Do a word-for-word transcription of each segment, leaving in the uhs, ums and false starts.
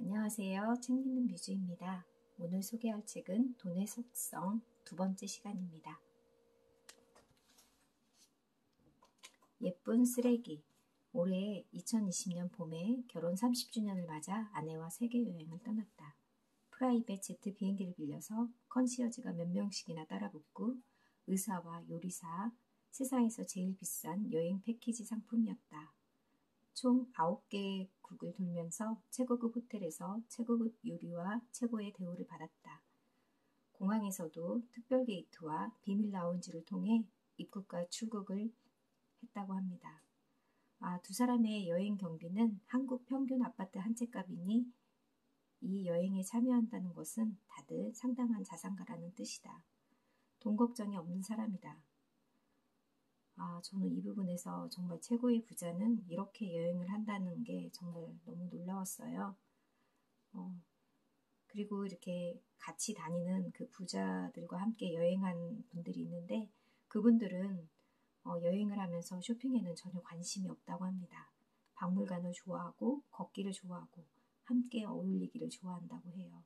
안녕하세요. 책 읽는 뮤즈입니다. 오늘 소개할 책은 돈의 속성 두 번째 시간입니다. 예쁜 쓰레기. 올해 이천이십 년 봄에 결혼 삼십 주년을 맞아 아내와 세계 여행을 떠났다. 프라이빗 제트 비행기를 빌려서 컨시어지가 몇 명씩이나 따라붙고 의사와 요리사, 세상에서 제일 비싼 여행 패키지 상품이었다. 총 아홉 개국을 돌면서 최고급 호텔에서 최고급 요리와 최고의 대우를 받았다. 공항에서도 특별 게이트와 비밀 라운지를 통해 입국과 출국을 했다고 합니다. 아, 두 사람의 여행 경비는 한국 평균 아파트 한 채 값이니 이 여행에 참여한다는 것은 다들 상당한 자산가라는 뜻이다. 돈 걱정이 없는 사람이다. 아, 저는 이 부분에서 정말 최고의 부자는 이렇게 여행을 한다는 게 정말 너무 놀라웠어요. 어, 그리고 이렇게 같이 다니는 그 부자들과 함께 여행한 분들이 있는데 그분들은 어, 여행을 하면서 쇼핑에는 전혀 관심이 없다고 합니다. 박물관을 좋아하고 걷기를 좋아하고 함께 어울리기를 좋아한다고 해요.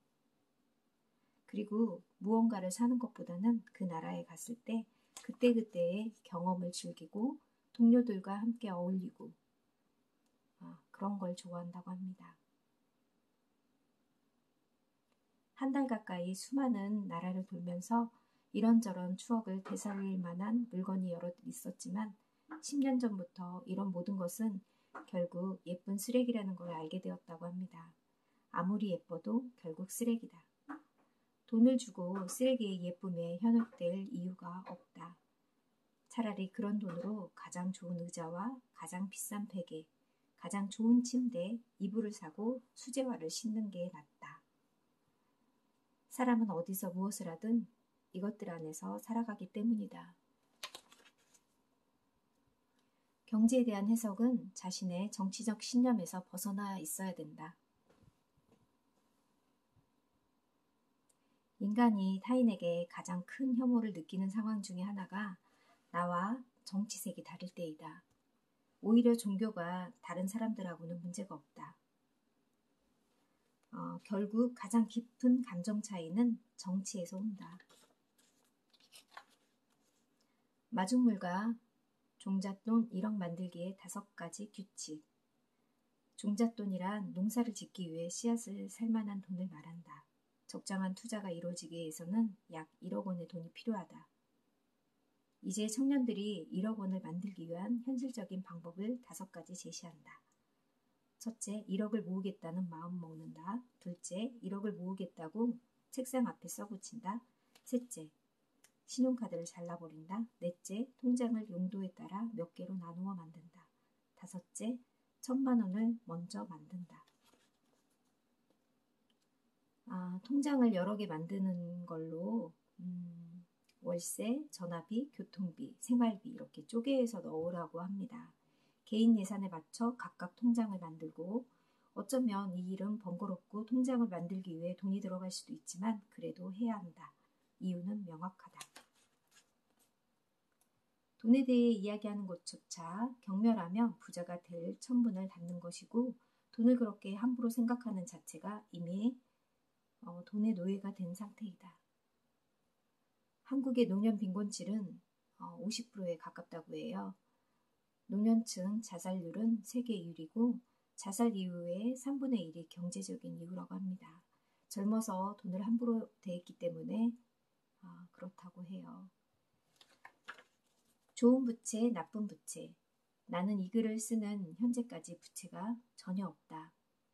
그리고 무언가를 사는 것보다는 그 나라에 갔을 때 그때그때의 경험을 즐기고 동료들과 함께 어울리고 아, 그런 걸 좋아한다고 합니다. 한 달 가까이 수많은 나라를 돌면서 이런저런 추억을 되살릴 만한 물건이 여럿 있었지만 십 년 전부터 이런 모든 것은 결국 예쁜 쓰레기라는 걸 알게 되었다고 합니다. 아무리 예뻐도 결국 쓰레기다. 돈을 주고 쓰레기의 예쁨에 현혹될 이유가 없다. 차라리 그런 돈으로 가장 좋은 의자와 가장 비싼 베개, 가장 좋은 침대, 이불을 사고 수제화를 신는 게 낫다. 사람은 어디서 무엇을 하든 이것들 안에서 살아가기 때문이다. 경제에 대한 해석은 자신의 정치적 신념에서 벗어나 있어야 된다. 인간이 타인에게 가장 큰 혐오를 느끼는 상황 중에 하나가 나와 정치색이 다를 때이다. 오히려 종교가 다른 사람들하고는 문제가 없다. 어, 결국 가장 깊은 감정 차이는 정치에서 온다. 마중물과 종잣돈 일억 만들기의 다섯 가지 규칙. 종잣돈이란 농사를 짓기 위해 씨앗을 살 만한 돈을 말한다. 적정한 투자가 이루어지기 위해서는 약 일억 원의 돈이 필요하다. 이제 청년들이 일억 원을 만들기 위한 현실적인 방법을 다섯 가지 제시한다. 첫째, 일억을 모으겠다는 마음 먹는다. 둘째, 일억을 모으겠다고 책상 앞에 써붙인다. 셋째, 신용카드를 잘라버린다. 넷째, 통장을 용도에 따라 몇 개로 나누어 만든다. 다섯째, 천만 원을 먼저 만든다. 아, 통장을 여러 개 만드는 걸로 음, 월세, 전화비, 교통비, 생활비 이렇게 쪼개서 넣으라고 합니다. 개인 예산에 맞춰 각각 통장을 만들고 어쩌면 이 일은 번거롭고 통장을 만들기 위해 돈이 들어갈 수도 있지만 그래도 해야 한다. 이유는 명확하다. 돈에 대해 이야기하는 것조차 경멸하며 부자가 될 천분을 담는 것이고 돈을 그렇게 함부로 생각하는 자체가 이미 어, 돈의 노예가 된 상태이다. 한국의 노년 빈곤율은 어, 오십 퍼센트에 가깝다고 해요. 노년층 자살률은 세계 일 위고 자살 이후의 삼분의 일이 경제적인 이유라고 합니다. 젊어서 돈을 함부로 대했기 때문에 어, 그렇다고 해요. 좋은 부채, 나쁜 부채. 나는 이 글을 쓰는 현재까지 부채가 전혀 없다.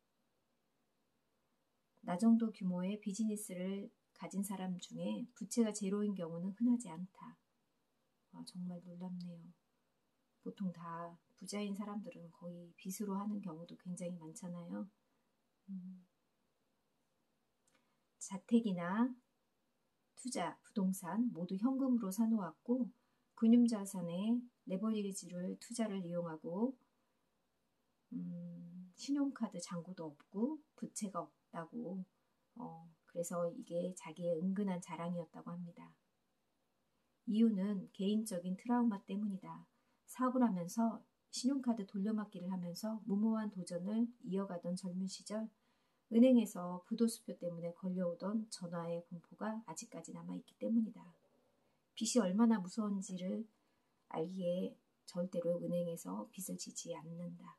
나 정도 규모의 비즈니스를 가진 사람 중에 부채가 제로인 경우는 흔하지 않다. 아, 정말 놀랍네요. 보통 다 부자인 사람들은 거의 빚으로 하는 경우도 굉장히 많잖아요. 음. 자택이나 투자, 부동산 모두 현금으로 사놓았고 금융자산에 레버리지를 투자를 이용하고 음, 신용카드 잔고도 없고 부채가 없다고 어, 그래서 이게 자기의 은근한 자랑이었다고 합니다. 이유는 개인적인 트라우마 때문이다. 사업을 하면서 신용카드 돌려막기를 하면서 무모한 도전을 이어가던 젊은 시절 은행에서 부도수표 때문에 걸려오던 전화의 공포가 아직까지 남아있기 때문이다. 빚이 얼마나 무서운지를 알기에 절대로 은행에서 빚을 지지 않는다.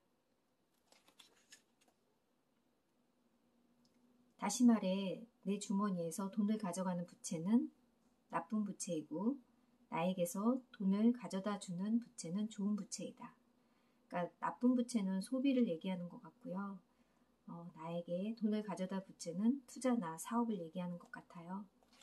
다시 말해 내 주머니에서 돈을 가져가는 부채는 나쁜 부채이고 나에게서 돈을 가져다 주는 부채는 좋은 부채이다. 그러니까 나쁜 부채는 소비를 얘기하는 것 같고요. 어, 나에게 돈을 가져다 부채는 투자나 사업을 얘기하는 것 같아요.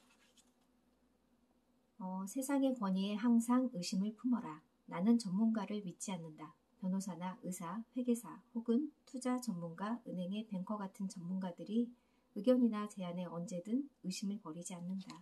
어, 세상의 권위에 항상 의심을 품어라. 나는 전문가를 믿지 않는다. 변호사나 의사, 회계사 혹은 투자 전문가, 은행의 뱅커 같은 전문가들이 의견이나 제안에 언제든 의심을 버리지 않는다.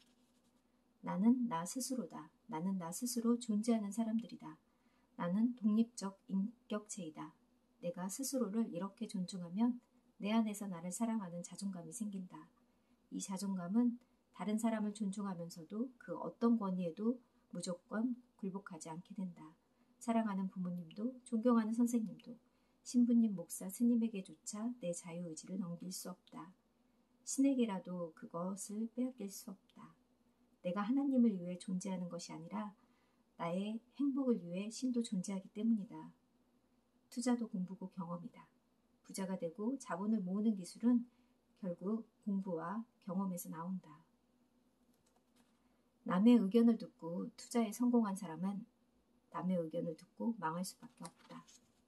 나는 나 스스로다. 나는 나 스스로 존재하는 사람들이다. 나는 독립적 인격체이다. 내가 스스로를 이렇게 존중하면 내 안에서 나를 사랑하는 자존감이 생긴다. 이 자존감은 다른 사람을 존중하면서도 그 어떤 권위에도 무조건 굴복하지 않게 된다. 사랑하는 부모님도 존경하는 선생님도 신부님, 목사, 스님에게조차 내 자유의지를 넘길 수 없다. 신에게라도 그것을 빼앗길 수 없다. 내가 하나님을 위해 존재하는 것이 아니라 나의 행복을 위해 신도 존재하기 때문이다. 투자도 공부고 경험이다. 부자가 되고 자본을 모으는 기술은 결국 공부와 경험에서 나온다. 남의 의견을 듣고 투자에 성공한 사람은 남의 의견을 듣고 망할 수밖에 없다.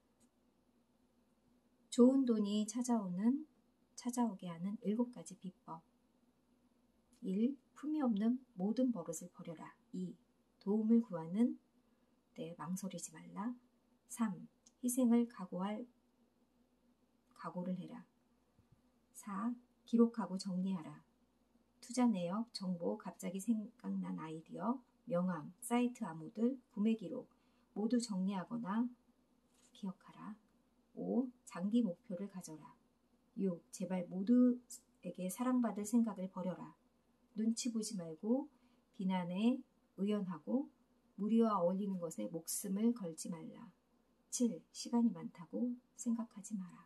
좋은 돈이 찾아오는, 찾아오게 하는 일곱 가지 비법. 일. 품이 없는 모든 버릇을 버려라. 이. 도움을 구하는 때 망설이지 말라. 삼. 희생을 각오할 각오를 해라. 사. 기록하고 정리하라. 투자 내역, 정보, 갑자기 생각난 아이디어, 명함, 사이트 암호들, 구매 기록 모두 정리하거나 기억하라. 오. 장기 목표를 가져라. 육. 제발 모두에게 사랑받을 생각을 버려라. 눈치 보지 말고 비난에 의연하고 무리와 어울리는 것에 목숨을 걸지 말라. 칠. 시간이 많다고 생각하지 마라.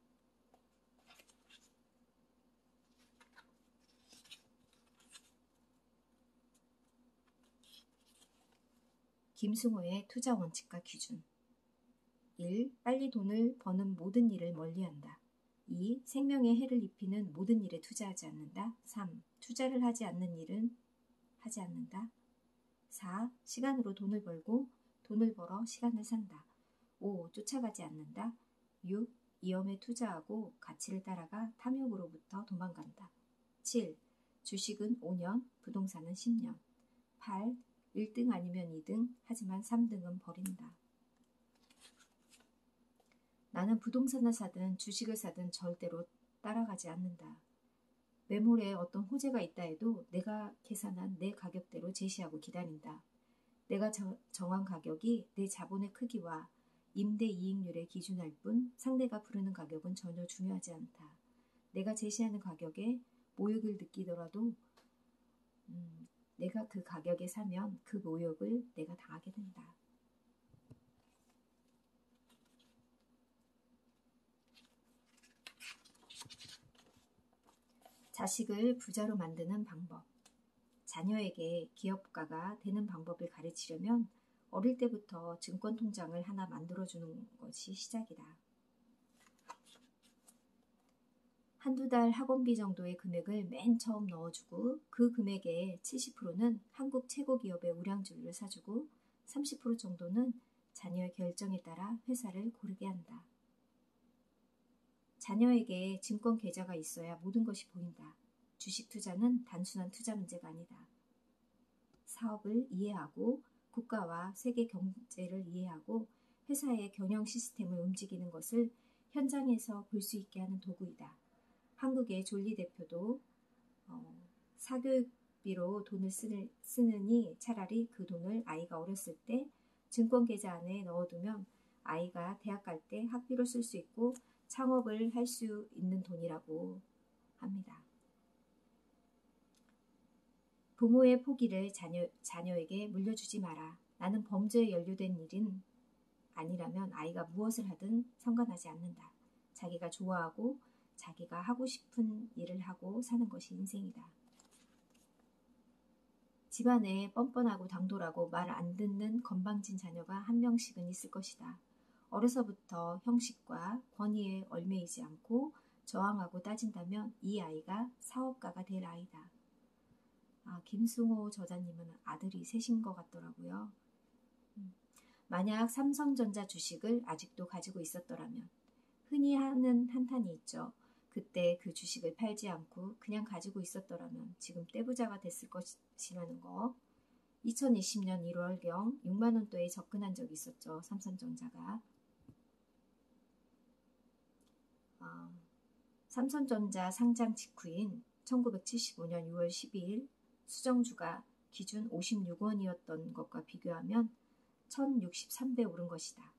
김승호의 투자 원칙과 기준. 일. 빨리 돈을 버는 모든 일을 멀리한다. 이. 생명에 해를 입히는 모든 일에 투자하지 않는다. 삼. 투자를 하지 않는 일은 하지 않는다. 사. 시간으로 돈을 벌고 돈을 벌어 시간을 산다. 오. 쫓아가지 않는다. 육. 위험에 투자하고 가치를 따라가 탐욕으로부터 도망간다. 칠. 주식은 오 년, 부동산은 십 년. 팔. 일 등 아니면 이 등, 하지만 삼 등은 버린다. 나는 부동산을 사든 주식을 사든 절대로 따라가지 않는다. 매물에 어떤 호재가 있다 해도 내가 계산한 내 가격대로 제시하고 기다린다. 내가 저, 정한 가격이 내 자본의 크기와 임대 이익률에 기준할 뿐 상대가 부르는 가격은 전혀 중요하지 않다. 내가 제시하는 가격에 모욕을 느끼더라도 음, 내가 그 가격에 사면 그 모욕을 내가 당하게 된다. 자식을 부자로 만드는 방법. 자녀에게 기업가가 되는 방법을 가르치려면 어릴 때부터 증권통장을 하나 만들어주는 것이 시작이다. 한두 달 학원비 정도의 금액을 맨 처음 넣어주고 그 금액의 칠십 퍼센트는 한국 최고 기업의 우량주를 사주고 삼십 퍼센트 정도는 자녀의 결정에 따라 회사를 고르게 한다. 자녀에게 증권 계좌가 있어야 모든 것이 보인다. 주식 투자는 단순한 투자 문제가 아니다. 사업을 이해하고 국가와 세계 경제를 이해하고 회사의 경영 시스템을 움직이는 것을 현장에서 볼 수 있게 하는 도구이다. 한국의 졸리 대표도 어, 사교육비로 돈을 쓰는, 쓰느니 차라리 그 돈을 아이가 어렸을 때 증권 계좌 안에 넣어두면 아이가 대학 갈 때 학비로 쓸 수 있고 창업을 할 수 있는 돈이라고 합니다. 부모의 포기를 자녀, 자녀에게 물려주지 마라. 나는 범죄에 연루된 일은 아니라면 아이가 무엇을 하든 상관하지 않는다. 자기가 좋아하고 자기가 하고 싶은 일을 하고 사는 것이 인생이다. 집안에 뻔뻔하고 당돌하고 말 안 듣는 건방진 자녀가 한 명씩은 있을 것이다. 어려서부터 형식과 권위에 얽매이지 않고 저항하고 따진다면 이 아이가 사업가가 될 아이다. 아, 김승호 저자님은 아들이 셋인 것 같더라고요. 음. 만약 삼성전자 주식을 아직도 가지고 있었더라면, 흔히 하는 한탄이 있죠. 그때 그 주식을 팔지 않고 그냥 가지고 있었더라면 지금 떼부자가 됐을 것이라는 거. 이천이십 년 일월경 육만 원대에 접근한 적이 있었죠. 삼성전자가. 어, 삼성전자 상장 직후인 천구백칠십오 년 유월 십이일 수정주가 기준 오십육 원이었던 것과 비교하면 천육십삼 배 오른 것이다.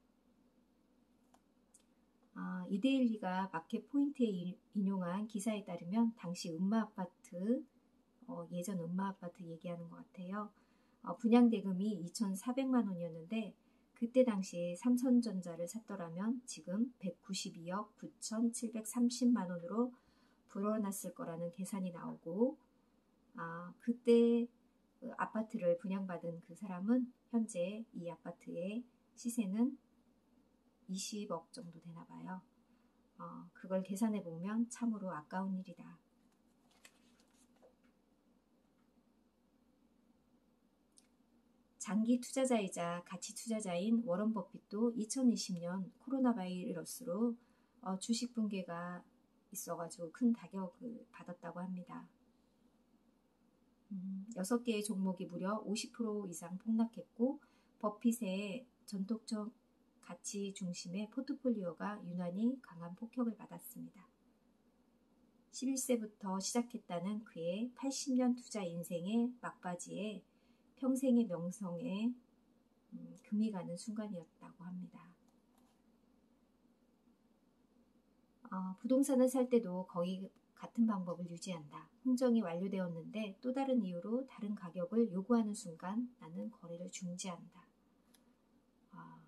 아, 이데일리가 마켓 포인트에 인용한 기사에 따르면 당시 음마아파트, 어, 예전 음마아파트 얘기하는 것 같아요. 어, 분양대금이 이천사백만 원이었는데 그때 당시에 삼성전자를 샀더라면 지금 백구십이억 구천칠백삼십만 원으로 불어났을 거라는 계산이 나오고, 아, 그때 그 아파트를 분양받은 그 사람은 현재 이 아파트의 시세는 이십억 정도 되나 봐요. 어, 그걸 계산해 보면 참으로 아까운 일이다. 장기 투자자이자 가치 투자자인 워런 버핏도 이천이십 년 코로나 바이러스로 어, 주식 붕괴가 있어가지고 큰 타격을 받았다고 합니다. 음, 여섯 개의 종목이 무려 오십 퍼센트 이상 폭락했고 버핏의 전통적 가치 중심의 포트폴리오가 유난히 강한 폭격을 받았습니다. 십일 세부터 시작했다는 그의 팔십 년 투자 인생의 막바지에 평생의 명성에 음, 금이 가는 순간이었다고 합니다. 어, 부동산을 살 때도 거의 같은 방법을 유지한다. 흥정이 완료되었는데 또 다른 이유로 다른 가격을 요구하는 순간 나는 거래를 중지한다. 어,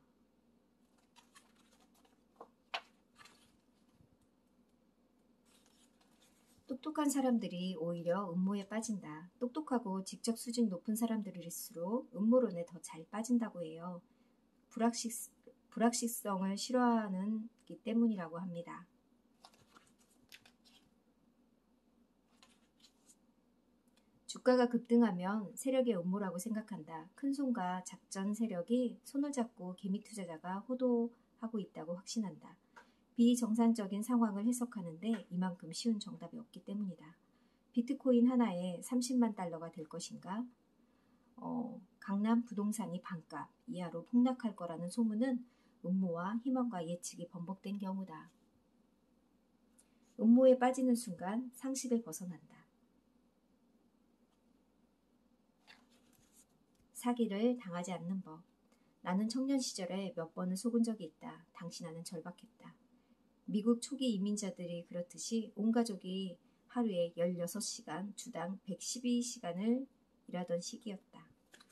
똑똑한 사람들이 오히려 음모에 빠진다. 똑똑하고 직접 수준 높은 사람들일수록 음모론에 더 잘 빠진다고 해요. 불확실, 불확실성을 싫어하기 때문이라고 합니다. 주가가 급등하면 세력의 음모라고 생각한다. 큰손과 작전 세력이 손을 잡고 개미 투자자가 호도하고 있다고 확신한다. 비정상적인 상황을 해석하는데 이만큼 쉬운 정답이 없기 때문이다. 비트코인 하나에 삼십만 달러가 될 것인가? 어, 강남 부동산이 반값 이하로 폭락할 거라는 소문은 음모와 희망과 예측이 번복된 경우다. 음모에 빠지는 순간 상식을 벗어난다. 사기를 당하지 않는 법. 나는 청년 시절에 몇 번을 속은 적이 있다. 당시 나는 절박했다. 미국 초기 이민자들이 그렇듯이 온 가족이 하루에 열여섯 시간, 주당 백십이 시간을 일하던 시기였다.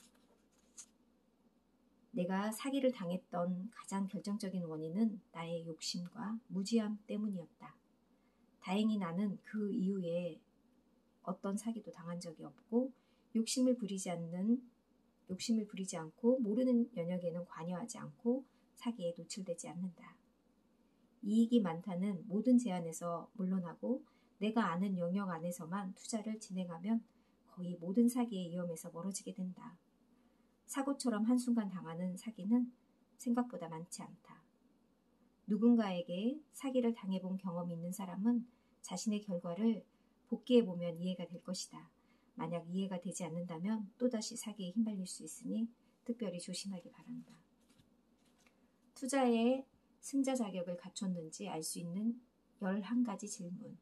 내가 사기를 당했던 가장 결정적인 원인은 나의 욕심과 무지함 때문이었다. 다행히 나는 그 이후에 어떤 사기도 당한 적이 없고 욕심을 부리지 않는 욕심을 부리지 않고 모르는 영역에는 관여하지 않고 사기에 노출되지 않는다. 이익이 많다는 모든 제안에서 물러나고 내가 아는 영역 안에서만 투자를 진행하면 거의 모든 사기의 위험에서 멀어지게 된다. 사고처럼 한순간 당하는 사기는 생각보다 많지 않다. 누군가에게 사기를 당해본 경험이 있는 사람은 자신의 결과를 복기해보면 이해가 될 것이다. 만약 이해가 되지 않는다면 또다시 사기에 휘말릴 수 있으니 특별히 조심하기 바란다. 투자에 승자 자격을 갖췄는지 알 수 있는 열한 가지 질문.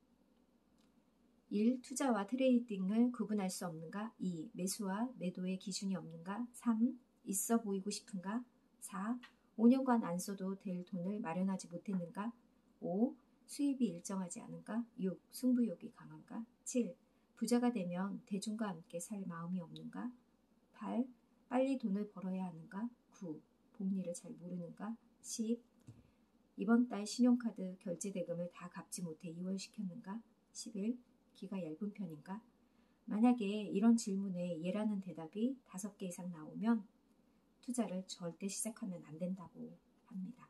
일. 투자와 트레이딩을 구분할 수 없는가? 이. 매수와 매도의 기준이 없는가? 삼. 있어 보이고 싶은가? 사. 오 년간 안 써도 될 돈을 마련하지 못했는가? 오. 수입이 일정하지 않은가? 육. 승부욕이 강한가? 칠. 부자가 되면 대중과 함께 살 마음이 없는가? 팔. 빨리 돈을 벌어야 하는가? 구. 복리를 잘 모르는가? 십. 이번 달 신용카드 결제 대금을 다 갚지 못해 이월시켰는가? 십일. 기가 얇은 편인가? 만약에 이런 질문에 예라는 대답이 다섯 개 이상 나오면 투자를 절대 시작하면 안 된다고 합니다.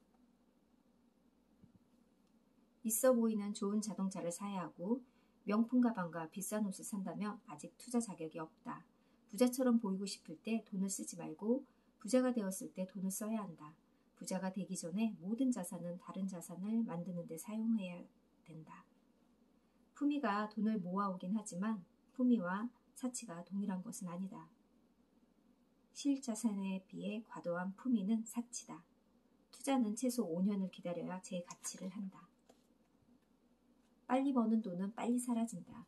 있어 보이는 좋은 자동차를 사야 하고 명품 가방과 비싼 옷을 산다면 아직 투자 자격이 없다. 부자처럼 보이고 싶을 때 돈을 쓰지 말고 부자가 되었을 때 돈을 써야 한다. 부자가 되기 전에 모든 자산은 다른 자산을 만드는 데 사용해야 된다. 품위가 돈을 모아오긴 하지만 품위와 사치가 동일한 것은 아니다. 실자산에 비해 과도한 품위는 사치다. 투자는 최소 오 년을 기다려야 제 가치를 한다. 빨리 버는 돈은 빨리 사라진다.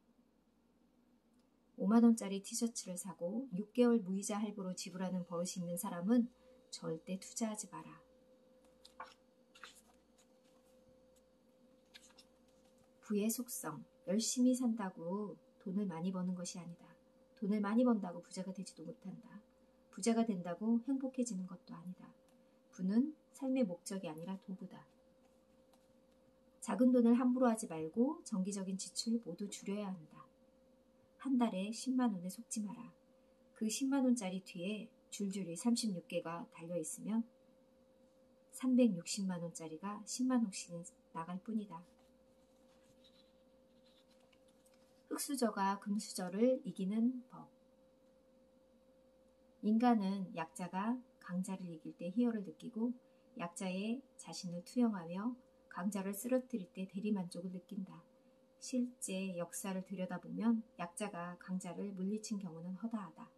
오만 원짜리 티셔츠를 사고 육 개월 무이자 할부로 지불하는 버릇이 있는 사람은 절대 투자하지 마라. 부의 속성. 열심히 산다고 돈을 많이 버는 것이 아니다. 돈을 많이 번다고 부자가 되지도 못한다. 부자가 된다고 행복해지는 것도 아니다. 부는 삶의 목적이 아니라 도구다. 작은 돈을 함부로 하지 말고 정기적인 지출 모두 줄여야 한다. 한 달에 십만 원에 속지 마라. 그 십만 원짜리 뒤에 줄줄이 삼십육 개가 달려있으면 삼백육십만 원짜리가 십만 원씩 나갈 뿐이다. 흑수저가 금수저를 이기는 법. 인간은 약자가 강자를 이길 때 희열을 느끼고 약자의 자신을 투영하며 강자를 쓰러뜨릴 때 대리만족을 느낀다. 실제 역사를 들여다보면 약자가 강자를 물리친 경우는 허다하다.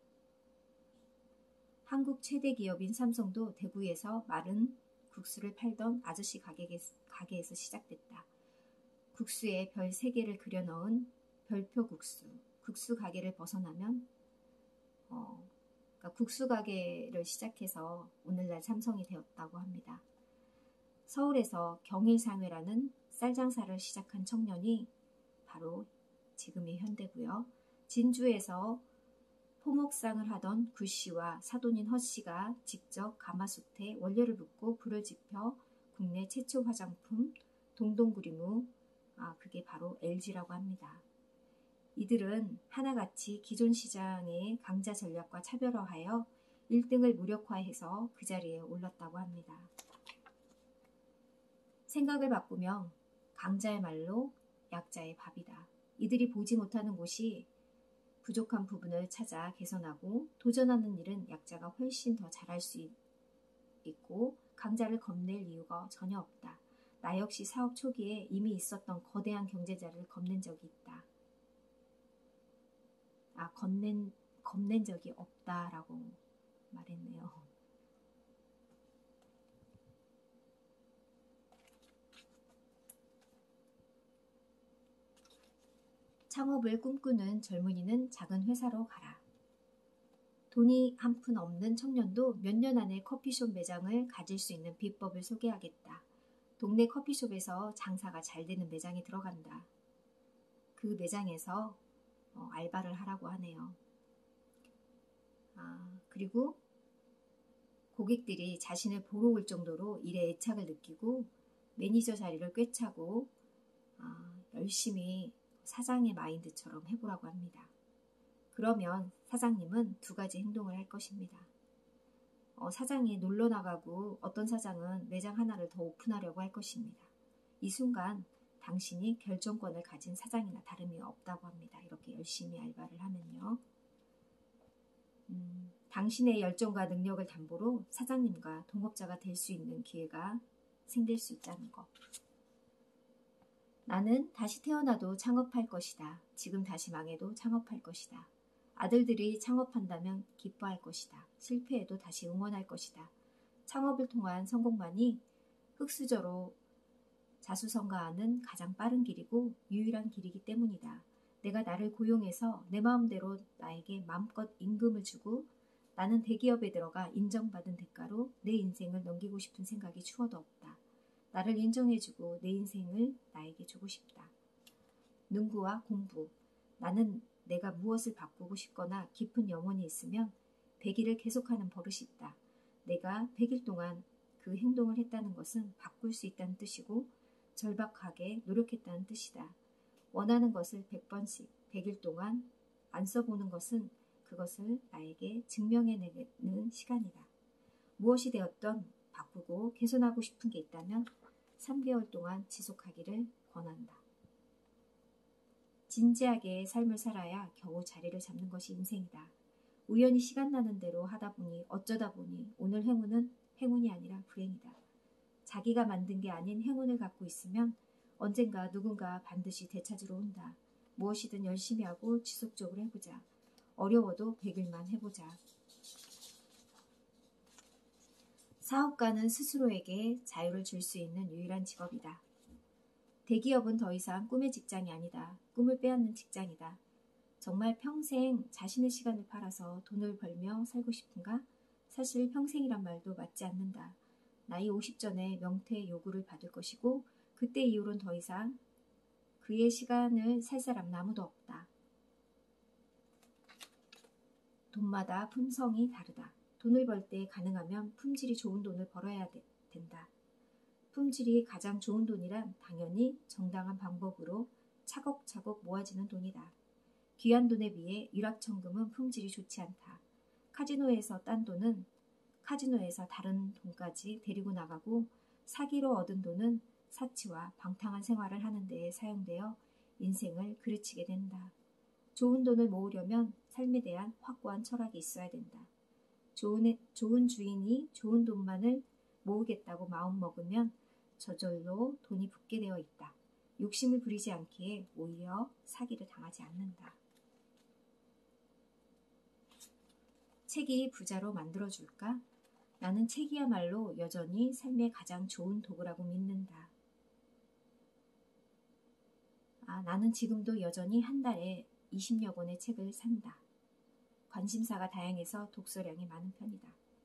한국 최대 기업인 삼성도 대구에서 마른 국수를 팔던 아저씨 가게에서 시작됐다. 국수에 별 세 개를 그려 넣은 별표 국수, 국수 가게를 벗어나면 어, 그러니까 국수 가게를 시작해서 오늘날 삼성이 되었다고 합니다. 서울에서 경일상회라는 쌀장사를 시작한 청년이 바로 지금의 현대고요. 진주에서 포목상을 하던 구씨와 사돈인 허씨가 직접 가마솥에 원료를 붓고 불을 지펴 국내 최초 화장품 동동구리무, 아, 그게 바로 엘지라고 합니다. 이들은 하나같이 기존 시장의 강자 전략과 차별화하여 일 등을 무력화해서 그 자리에 올랐다고 합니다. 생각을 바꾸면 강자의 말로 약자의 밥이다. 이들이 보지 못하는 곳이 부족한 부분을 찾아 개선하고 도전하는 일은 약자가 훨씬 더 잘할 수 있고 강자를 겁낼 이유가 전혀 없다. 나 역시 사업 초기에 이미 있었던 거대한 경제자를 겁낸 적이 있다. 아, 겁낸, 겁낸 적이 없다라고 말했네요. 창업을 꿈꾸는 젊은이는 작은 회사로 가라. 돈이 한 푼 없는 청년도 몇 년 안에 커피숍 매장을 가질 수 있는 비법을 소개하겠다. 동네 커피숍에서 장사가 잘 되는 매장에 들어간다. 그 매장에서 어, 알바를 하라고 하네요. 아, 그리고 고객들이 자신을 보러 올 정도로 일에 애착을 느끼고 매니저 자리를 꿰차고 아, 열심히 사장의 마인드처럼 해보라고 합니다. 그러면 사장님은 두 가지 행동을 할 것입니다. 어, 사장이 놀러 나가고 어떤 사장은 매장 하나를 더 오픈하려고 할 것입니다. 이 순간 당신이 결정권을 가진 사장이나 다름이 없다고 합니다. 이렇게 열심히 알바를 하면요. 음, 당신의 열정과 능력을 담보로 사장님과 동업자가 될 수 있는 기회가 생길 수 있다는 것. 나는 다시 태어나도 창업할 것이다. 지금 다시 망해도 창업할 것이다. 아들들이 창업한다면 기뻐할 것이다. 실패해도 다시 응원할 것이다. 창업을 통한 성공만이 흑수저로 자수성가하는 가장 빠른 길이고 유일한 길이기 때문이다. 내가 나를 고용해서 내 마음대로 나에게 마음껏 임금을 주고 나는 대기업에 들어가 인정받은 대가로 내 인생을 넘기고 싶은 생각이 추워도 없다. 나를 인정해주고 내 인생을 나에게 주고 싶다. 능구와 공부. 나는 내가 무엇을 바꾸고 싶거나 깊은 염원이 있으면 백 일을 계속하는 버릇이 있다. 내가 백 일 동안 그 행동을 했다는 것은 바꿀 수 있다는 뜻이고 절박하게 노력했다는 뜻이다. 원하는 것을 백 번씩 백 일 동안 안 써보는 것은 그것을 나에게 증명해내는 시간이다. 무엇이 되었던 바꾸고 개선하고 싶은 게 있다면 삼 개월 동안 지속하기를 권한다. 진지하게 삶을 살아야 겨우 자리를 잡는 것이 인생이다. 우연히 시간 나는 대로 하다 보니 어쩌다 보니 오늘 행운은 행운이 아니라 불행이다. 자기가 만든 게 아닌 행운을 갖고 있으면 언젠가 누군가 반드시 되찾으러 온다. 무엇이든 열심히 하고 지속적으로 해보자. 어려워도 백 일만 해보자. 사업가는 스스로에게 자유를 줄 수 있는 유일한 직업이다. 대기업은 더 이상 꿈의 직장이 아니다. 꿈을 빼앗는 직장이다. 정말 평생 자신의 시간을 팔아서 돈을 벌며 살고 싶은가? 사실 평생이란 말도 맞지 않는다. 나이 오십 전에 명퇴 요구를 받을 것이고 그때 이후로는 더 이상 그의 시간을 살 사람은 아무도 없다. 돈마다 품성이 다르다. 돈을 벌 때 가능하면 품질이 좋은 돈을 벌어야 되, 된다. 품질이 가장 좋은 돈이란 당연히 정당한 방법으로 차곡차곡 모아지는 돈이다. 귀한 돈에 비해 일확천금은 품질이 좋지 않다. 카지노에서 딴 돈은 카지노에서 다른 돈까지 데리고 나가고 사기로 얻은 돈은 사치와 방탕한 생활을 하는 데에 사용되어 인생을 그르치게 된다. 좋은 돈을 모으려면 삶에 대한 확고한 철학이 있어야 된다. 좋은, 좋은 주인이 좋은 돈만을 모으겠다고 마음먹으면 저절로 돈이 붙게 되어 있다. 욕심을 부리지 않기에 오히려 사기를 당하지 않는다. 책이 부자로 만들어줄까? 나는 책이야말로 여전히 삶의 가장 좋은 도구라고 믿는다. 아, 나는 지금도 여전히 한 달에 이십여 권의 책을 산다. 관심사가 다양해서 독서량이 많은 편이다.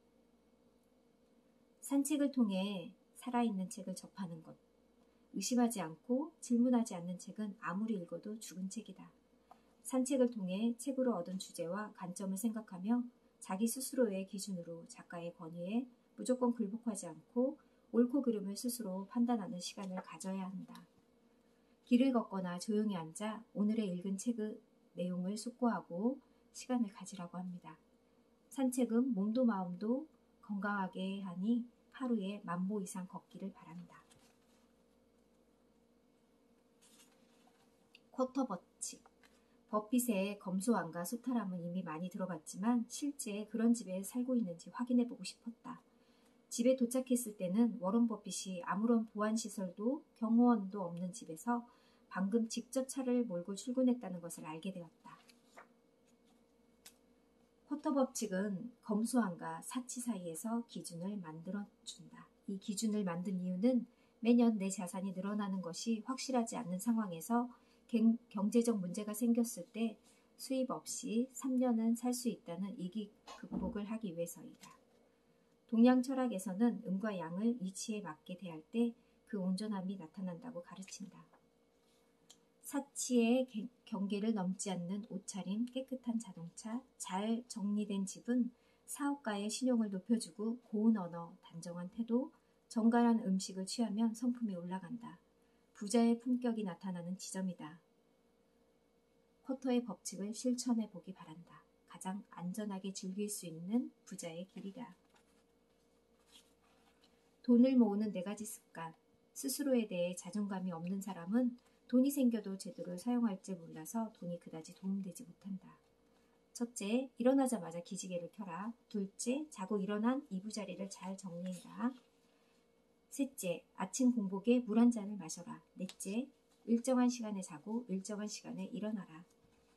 산책을 통해 살아있는 책을 접하는 것. 의심하지 않고 질문하지 않는 책은 아무리 읽어도 죽은 책이다. 산책을 통해 책으로 얻은 주제와 관점을 생각하며 자기 스스로의 기준으로 작가의 권위에 무조건 굴복하지 않고 옳고 그름을 스스로 판단하는 시간을 가져야 한다. 길을 걷거나 조용히 앉아 오늘의 읽은 책의 내용을 숙고하고 시간을 가지라고 합니다. 산책은 몸도 마음도 건강하게 하니 하루에 만 보 이상 걷기를 바란다. 쿼터 법칙. 버핏의 검소함과 소탈함은 이미 많이 들어봤지만 실제 그런 집에 살고 있는지 확인해보고 싶었다. 집에 도착했을 때는 워런 버핏이 아무런 보안시설도 경호원도 없는 집에서 방금 직접 차를 몰고 출근했다는 것을 알게 되었다. 쿼터 법칙은 검소함과 사치 사이에서 기준을 만들어준다. 이 기준을 만든 이유는 매년 내 자산이 늘어나는 것이 확실하지 않는 상황에서 경제적 문제가 생겼을 때 수입 없이 삼 년은 살 수 있다는 이기 극복을 하기 위해서이다. 동양 철학에서는 음과 양을 이치에 맞게 대할 때 그 온전함이 나타난다고 가르친다. 사치의 경계를 넘지 않는 옷차림, 깨끗한 자동차, 잘 정리된 집은 사업가의 신용을 높여주고 고운 언어, 단정한 태도, 정갈한 음식을 취하면 성품이 올라간다. 부자의 품격이 나타나는 지점이다. 쿼터의 법칙을 실천해 보기 바란다. 가장 안전하게 즐길 수 있는 부자의 길이다. 돈을 모으는 네 가지 습관. 스스로에 대해 자존감이 없는 사람은 돈이 생겨도 제대로 사용할 줄 몰라서 돈이 그다지 도움되지 못한다. 첫째, 일어나자마자 기지개를 켜라. 둘째, 자고 일어난 이부자리를 잘 정리해라. 셋째, 아침 공복에 물 한 잔을 마셔라. 넷째, 일정한 시간에 자고 일정한 시간에 일어나라.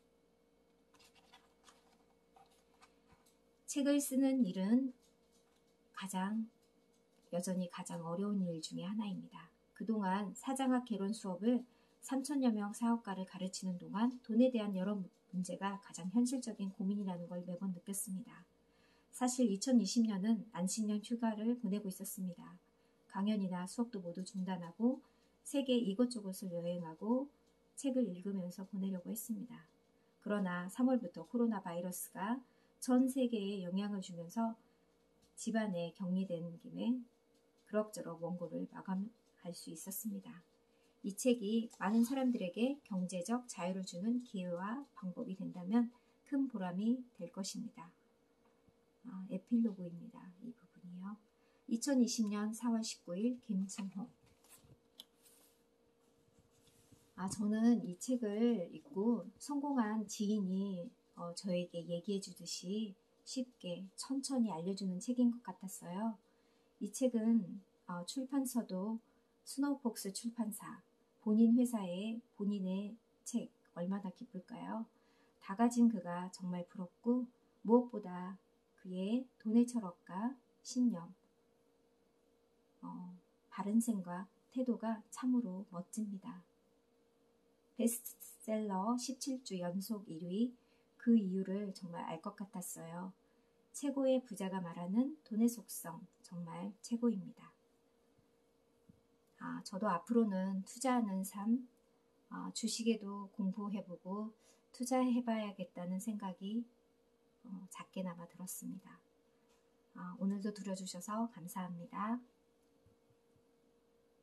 책을 쓰는 일은 가장 여전히 가장 어려운 일 중에 하나입니다. 그동안 사장학 개론 수업을 삼천여 명 사업가를 가르치는 동안 돈에 대한 여러 문제가 가장 현실적인 고민이라는 걸 매번 느꼈습니다. 사실 이천이십 년은 안식년 휴가를 보내고 있었습니다. 강연이나 수업도 모두 중단하고 세계 이곳저곳을 여행하고 책을 읽으면서 보내려고 했습니다. 그러나 삼월부터 코로나 바이러스가 전 세계에 영향을 주면서 집안에 격리된 김에 그럭저럭 원고를 마감할 수 있었습니다. 이 책이 많은 사람들에게 경제적 자유를 주는 기회와 방법이 된다면 큰 보람이 될 것입니다. 아, 에필로그입니다. 이 부분이요. 이천이십 년 사월 십구일 김승호. 아, 저는 이 책을 읽고 성공한 지인이 어, 저에게 얘기해 주듯이 쉽게 천천히 알려주는 책인 것 같았어요. 이 책은 어, 출판사도 스노우폭스 출판사, 본인 회사의 본인의 책 얼마나 기쁠까요? 다 가진 그가 정말 부럽고 무엇보다 그의 돈의 철학과 신념, 어, 바른 생각, 태도가 참으로 멋집니다. 베스트셀러 십칠 주 연속 일 위, 그 이유를 정말 알 것 같았어요. 최고의 부자가 말하는 돈의 속성, 정말 최고입니다. 아, 저도 앞으로는 투자하는 삶, 아, 주식에도 공부해보고 투자해봐야겠다는 생각이 어, 작게나마 들었습니다. 아, 오늘도 들어주셔서 감사합니다.